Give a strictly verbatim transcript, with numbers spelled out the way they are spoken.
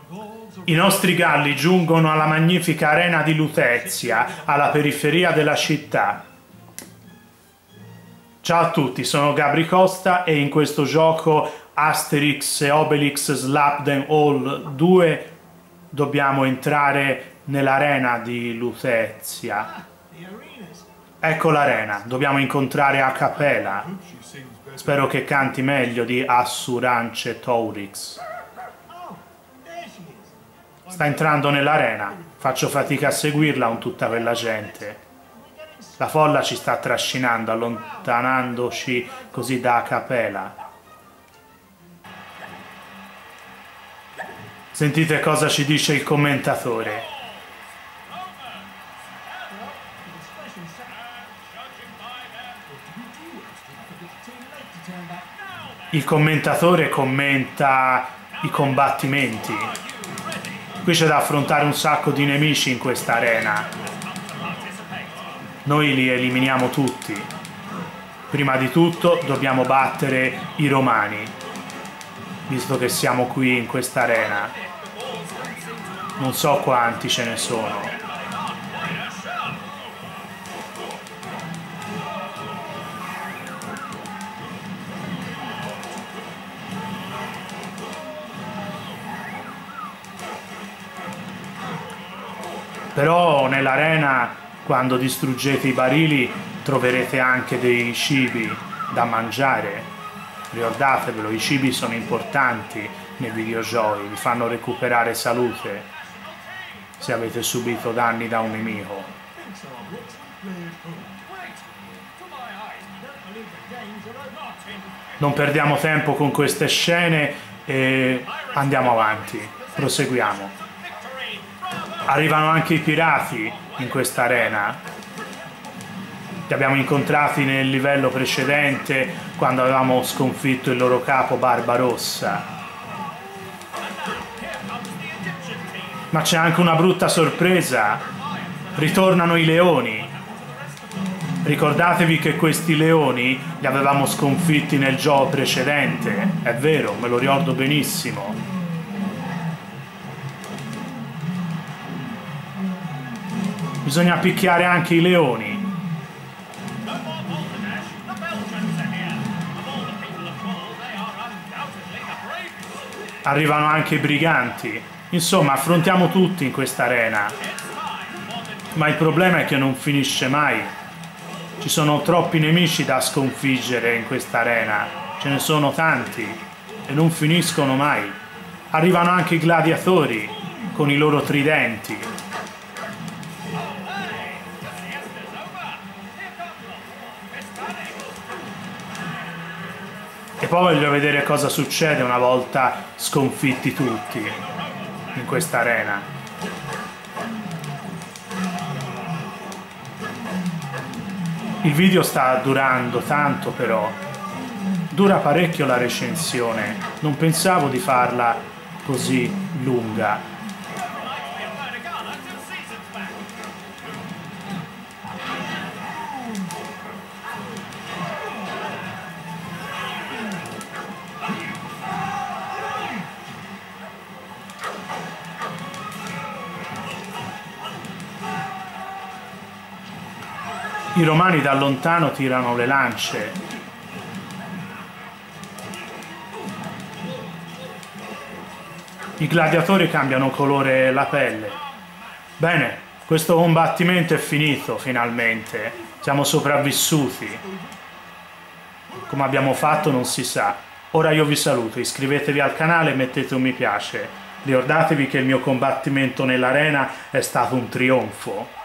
I nostri galli giungono alla magnifica arena di Lutezia, alla periferia della città. Ciao a tutti, sono Gabri Costa e in questo gioco Asterix e Obelix Slap Them All due dobbiamo entrare nell'arena di Lutezia. Ecco l'arena, dobbiamo incontrare Acapela. Spero che canti meglio di Assurance Tourix. Sta entrando nell'arena, faccio fatica a seguirla con tutta quella gente. La folla ci sta trascinando, allontanandoci così da Acapela. Sentite cosa ci dice il commentatore. Il commentatore commenta i combattimenti. Qui c'è da affrontare un sacco di nemici in questa arena. Noi li eliminiamo tutti. Prima di tutto dobbiamo battere i romani, visto che siamo qui in questa arena. Non so quanti ce ne sono. Però nell'arena, quando distruggete i barili, troverete anche dei cibi da mangiare. Ricordatevelo, i cibi sono importanti nei videogiochi, vi fanno recuperare salute se avete subito danni da un nemico. Non perdiamo tempo con queste scene e andiamo avanti, proseguiamo. Arrivano anche i pirati in questa arena. Li abbiamo incontrati nel livello precedente quando avevamo sconfitto il loro capo Barbarossa. Ma c'è anche una brutta sorpresa. Ritornano i leoni. Ricordatevi che questi leoni li avevamo sconfitti nel gioco precedente. È vero, me lo ricordo benissimo. Bisogna picchiare anche i leoni. Arrivano anche i briganti. Insomma, affrontiamo tutti in questa arena. Ma il problema è che non finisce mai. Ci sono troppi nemici da sconfiggere in questa arena. Ce ne sono tanti e non finiscono mai. Arrivano anche i gladiatori con i loro tridenti. E poi voglio vedere cosa succede una volta sconfitti tutti in questa arena. Il video sta durando tanto però. Dura parecchio la recensione. Non pensavo di farla così lunga. I romani da lontano tirano le lance. I gladiatori cambiano colore la pelle. Bene, questo combattimento è finito finalmente. Siamo sopravvissuti. Come abbiamo fatto non si sa. Ora io vi saluto, iscrivetevi al canale e mettete un mi piace. Ricordatevi che il mio combattimento nell'arena è stato un trionfo.